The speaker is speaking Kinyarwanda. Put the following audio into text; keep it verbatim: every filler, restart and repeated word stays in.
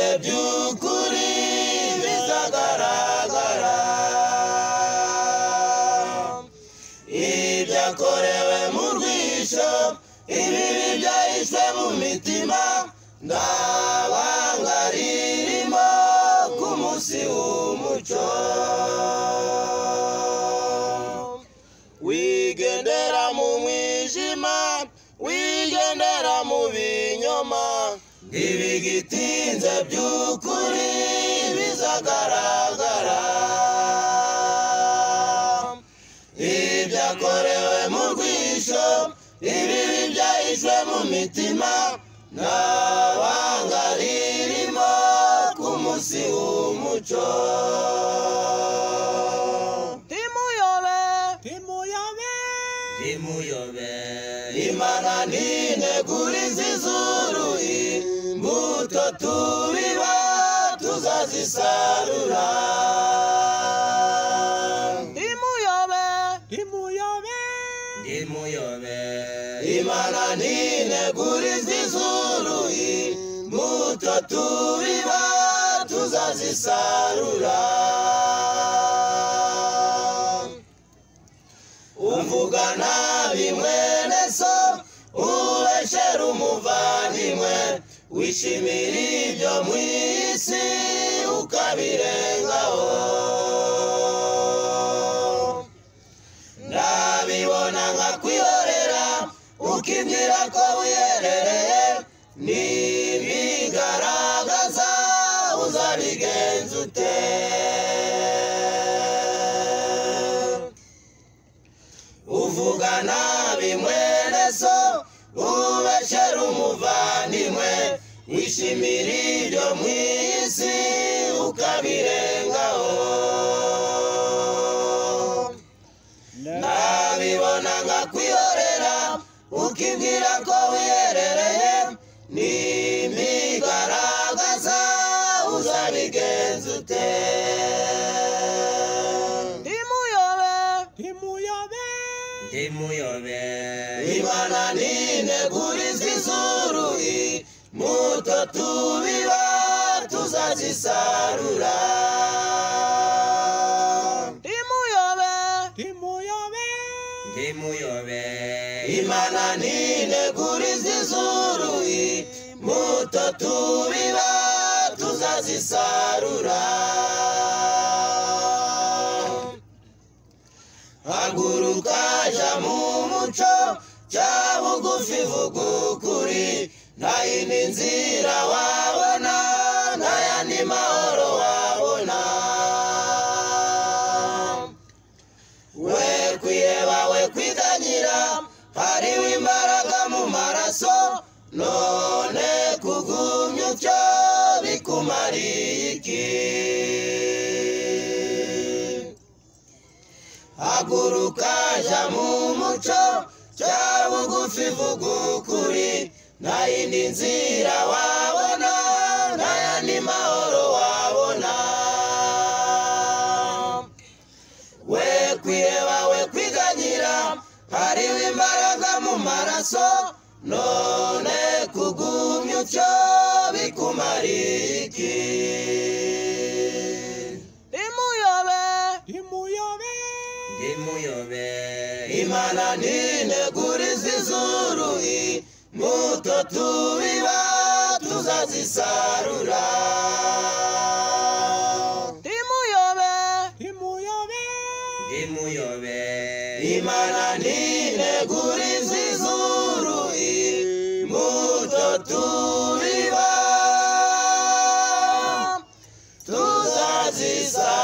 by'ukuri bizagaragara ibyakorewe mu rwisho ibibi byahishwe mu mitima ndabanga ririmo ku munsi w'umucyo wigendera mu mwijima wigendera mu binyoma ntibigitinze by'ukuri bizagaragara ibyakorewe mu rwisho ibibi byahishwe mu mitima ntabanga ririmo ku munsi w'umucyo timuyobe timuyobe timuyobe imana nineguriza izuru imbuto tubiba tuzazisarura timuyobe timuyobe timuyobe imana nineguriza izuru imbuto tubiba tuzazisarura uvuga nabi mwene so ubeshera umuvandimwe wishimira ibyo mu isi ukabirengaho ndabibona nkakwihorera ukibwira ko wiherereye nibigaragaza uzabigenza ute uvuga nabi mwene so ubeshera umuvandimwe wishimira ibyo mu isi ukabirengaho ndabibona nkakwihorera ukibwira ko wiherereye nibigaragaza uzabigenza ute timuyobe timuyobe timuyobe imana nineguriza izuru imbuto tubiba tuzazisarura timuyobe timuyobe timuyobe imana nineguriza izuru imbuto tubiba tuzazisarura haguruka jya mu muco cya bugufi vuga ukuri nta yindi nzira wabona nta yandi mahoro wabona we kwiheba we kwiganyira hariho imbaraga mu maraso none kugumya utyo bikumariye iki haguruka jya mu muco cya bugufi vuga ukuri nta yindi nzira wabona nta yandi mahoro wabona we kwiheba we kwiganyira hariho imbaraga mu maraso none kugumya utyo bikumariye iki timuyobe timuyobe timuyobe imana nineguriza izuru imbuto tubiba tuzazisarura timuyobe timuyobe timuyobe imana nineguriza izuru imbuto tubiba tuzazisarura